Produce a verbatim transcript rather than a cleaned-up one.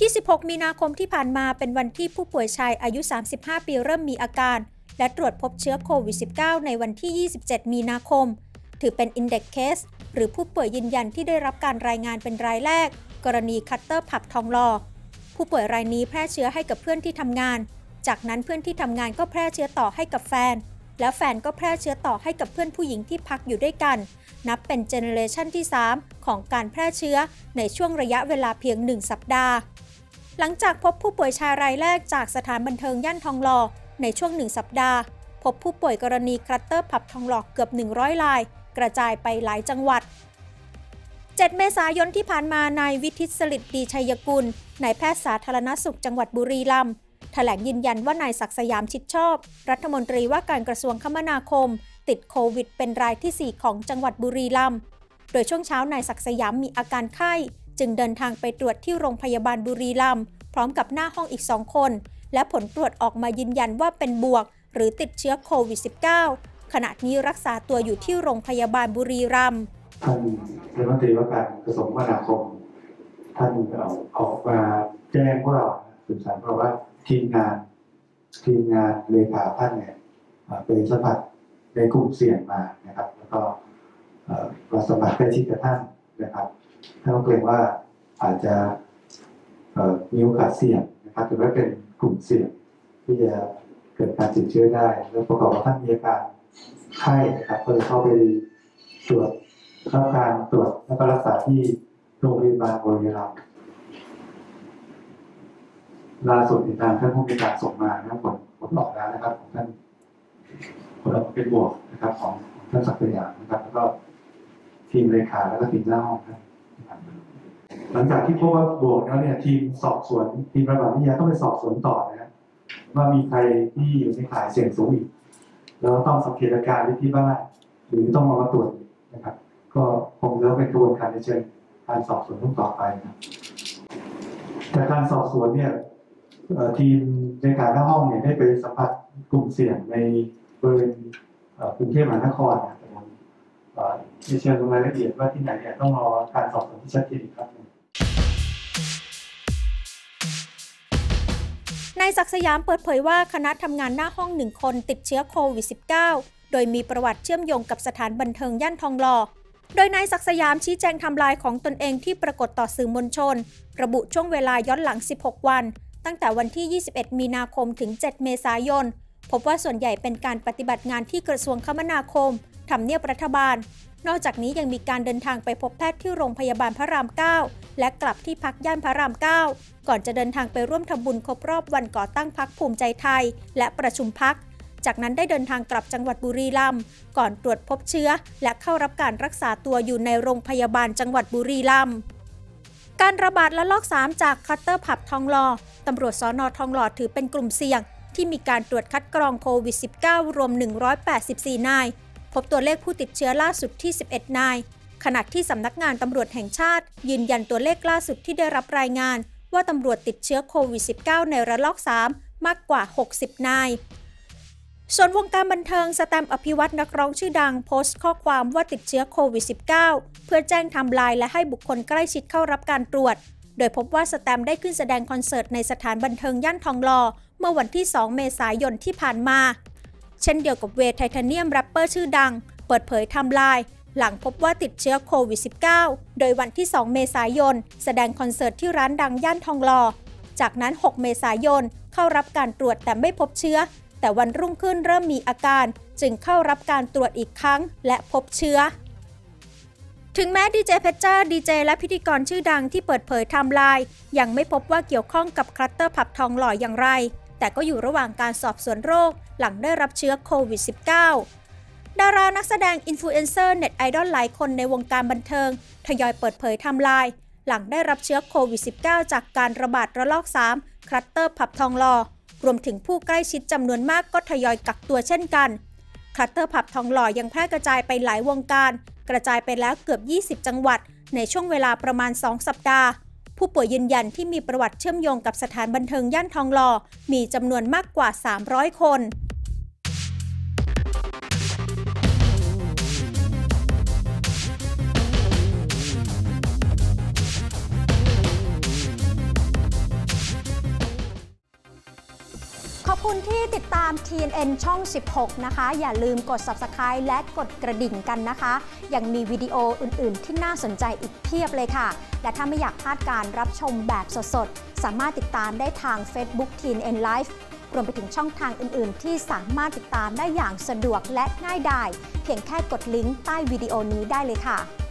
ที่สิบหกมีนาคมที่ผ่านมาเป็นวันที่ผู้ป่วยชายอายุสามสิบห้าปีเริ่มมีอาการและตรวจพบเชื้อโควิด สิบเก้า ในวันที่ยี่สิบเจ็ดมีนาคมถือเป็น Index Case หรือผู้ป่วยยืนยันที่ได้รับการรายงานเป็นรายแรกกรณีคัตเตอร์ผับทองหล่อผู้ป่วยรายนี้แพร่เชื้อให้กับเพื่อนที่ทำงานจากนั้นเพื่อนที่ทำงานก็แพร่เชื้อต่อให้กับแฟนแล้วแฟนก็แพร่เชื้อต่อให้กับเพื่อนผู้หญิงที่พักอยู่ด้วยกันนับเป็นเจเนอเรชันที่สามของการแพร่เชื้อในช่วงระยะเวลาเพียงหนึ่งสัปดาห์หลังจากพบผู้ป่วยชายรายแรกจากสถานบันเทิงย่านทองหล่อในช่วงหนึ่งสัปดาห์พบผู้ป่วยกรณีคลัสเตอร์ผับทองหล่อเกือบหนึ่งร้อยรายกระจายไปหลายจังหวัดเจ็ดเมษายนที่ผ่านมานายวิทิต สฤษฎีชัยกุลนายแพทย์สาธารณสุขจังหวัดบุรีรัมย์แถลงยืนยันว่านายศักดิ์สยามชิดชอบรัฐมนตรีว่าการกระทรวงคมนาคมติดโควิดเป็นรายที่สี่ของจังหวัดบุรีรัมย์โดยช่วงเช้านายศักดิ์สยามมีอาการไข้จึงเดินทางไปตรวจที่โรงพยาบาลบุรีรัมย์พร้อมกับหน้าห้องอีกสองคนและผลตรวจออกมายืนยันว่าเป็นบวกหรือติดเชื้อโควิด สิบเก้า ขณะนี้รักษาตัวอยู่ที่โรงพยาบาลบุรีรัมย์ท่านรัฐมนตรีว่าการกระทรวงคมนาคมท่านออกมาแจ้งพวกเราสื่อสารเพราะว่าทีมงานทีมงานเลขาท่านเนี่ยเป็นสัมผัสในกลุ่มเสี่ยงมานะครับแล้วก็เราสัมผัสใกล้ชิดกับท่านนะครับท่านก็เกรงว่าอาจจะมีโอกาสเสี่ยงนะครับถือว่าเป็นกลุ่มเสี่ยงที่จะเกิดการติดเชื้อได้แล้วประกอบกับท่านมีอาการไข้นะครับก็เลยเข้าไปตรวจเข้าการตรวจแล้วก็รักษาที่โรงพยาบาลบุรีรัมย์ล่าสุดในทางท่านผู้มีการส่งมานะผลผลออกแล้วนะครับของท่านผลออกเป็นบวกนะครับของท่านศักดิ์สยามนะครับแล้วก็ทีมเลขาแล้วก็ทีมหน้าห้องครับหลังจากที่พบว่าบวกแล้วเนี่ยทีมสอบสวนทีมระบาดวิทยาต้องไปสอบสวนต่อนะว่ามีใครที่อยู่ในข่ายเสี่ยงสูงอีกแล้วต้องสังเกตอาการที่บ้านหรือต้องมาตรวจนะครับก็คงจะเป็นกระบวนการในเชิงการสอบสวนต่อไปนะแต่การสอบสวนเนี่ยทีมในการหน้าห้องเนี่ยได้ไปสัมผัสกลุ่มเสี่ยงในบริเวณกรุงเทพมหานครนะแต่ผมในเชิงรายละเอียดว่าที่ไหนเนี่ยต้องรอการสอบสวนที่ชัดเจนอีกครับนายศักดิ์สยามเปิดเผยว่าคณะทำงานหน้าห้องหนึ่งคนติดเชื้อโควิด สิบเก้า โดยมีประวัติเชื่อมโยงกับสถานบันเทิงย่านทองหล่อโดยนายศักดิ์สยามชี้แจงไทม์ไลน์ของตนเองที่ปรากฏต่อสื่อมวลชนระบุช่วงเวลาย้อนหลังสิบหกวันตั้งแต่วันที่ยี่สิบเอ็ดมีนาคมถึงเจ็ดเมษายนพบว่าส่วนใหญ่เป็นการปฏิบัติงานที่กระทรวงคมนาคมทำเนียบรัฐบาลนอกจากนี้ยังมีการเดินทางไปพบแพทย์ที่โรงพยาบาลพระรามเก้าและกลับที่พักย่านพระรามเก้าก่อนจะเดินทางไปร่วมทำบุญครบรอบวันก่อตั้งพรรคภูมิใจไทยและประชุมพรรคจากนั้นได้เดินทางกลับจังหวัดบุรีรัมย์ก่อนตรวจพบเชื้อและเข้ารับการรักษาตัวอยู่ในโรงพยาบาลจังหวัดบุรีรัมย์การระบาดระลอกสามจากคัตเตอร์ผับทองหล่อตำรวจสน.ทองหล่อถือเป็นกลุ่มเสี่ยงที่มีการตรวจคัดกรองโควิด สิบเก้า รวมหนึ่งร้อยแปดสิบสี่นายพบตัวเลขผู้ติดเชื้อล่าสุดที่สิบเอ็ดนายขณะที่สำนักงานตำรวจแห่งชาติยืนยันตัวเลขล่าสุดที่ได้รับรายงานว่าตำรวจติดเชื้อโควิด สิบเก้า ในระลอกสามมากกว่าหกสิบนายส่วนวงการบันเทิงสแตมป์ อภิวัฒน์นักร้องชื่อดังโพสต์ข้อความว่าติดเชื้อโควิด สิบเก้า เพื่อแจ้งไทม์ไลน์และให้บุคคลใกล้ชิดเข้ารับการตรวจโดยพบว่าสแตมป์ได้ขึ้นแสดงคอนเสิร์ตในสถานบันเทิงย่านทองหล่อเมื่อวันที่สองเมษายนที่ผ่านมาเช่นเดียวกับเวย์ไทเทเนียมแรปเปอร์ชื่อดังเปิดเผยไทม์ไลน์หลังพบว่าติดเชื้อโควิด สิบเก้า โดยวันที่สองเมษายนแสดงคอนเสิร์ตที่ร้านดังย่านทองหล่อจากนั้นหกเมษายนเข้ารับการตรวจแต่ไม่พบเชื้อแต่วันรุ่งขึ้นเริ่มมีอาการจึงเข้ารับการตรวจอีกครั้งและพบเชื้อถึงแม้ดีเจเพชรจ้าดีเจและพิธีกรชื่อดังที่เปิดเผยไทม์ไลน์ยังไม่พบว่าเกี่ยวข้องกับคลัสเตอร์ผับทองหล่ออย่างไรแต่ก็อยู่ระหว่างการสอบสวนโรคหลังได้รับเชื้อโควิด สิบเก้า ดารานักแสดงอินฟลูเอนเซอร์เน็ตไอดอลหลายคนในวงการบันเทิงทยอยเปิดเผยไทม์ไลน์หลังได้รับเชื้อโควิด สิบเก้า จากการระบาดระลอกสามคลัสเตอร์ผับทองหล่อรวมถึงผู้ใกล้ชิดจำนวนมากก็ทยอยกักตัวเช่นกันคลัสเตอร์ผับทองหล่อยังแพร่กระจายไปหลายวงการกระจายไปแล้วเกือบยี่สิบจังหวัดในช่วงเวลาประมาณสองสัปดาห์ผู้ป่วยยืนยันที่มีประวัติเชื่อมโยงกับสถานบันเทิงย่านทองหล่อมีจำนวนมากกว่าสามร้อยคนคุณที่ติดตาม ที เอ็น เอ็น ช่อง สิบหก นะคะ อย่าลืมกด ซับสไครบ์ และกดกระดิ่งกันนะคะ ยังมีวิดีโออื่น ๆ ที่น่าสนใจอีกเพียบเลยค่ะ และถ้าไม่อยากพลาดการรับชมแบบสด ๆ สามารถติดตามได้ทาง Facebook ที เอ็น เอ็น Live รวมไปถึงช่องทางอื่น ๆ ที่สามารถติดตามได้อย่างสะดวกและง่ายดายเพียงแค่กดลิงก์ใต้วิดีโอนี้ได้เลยค่ะ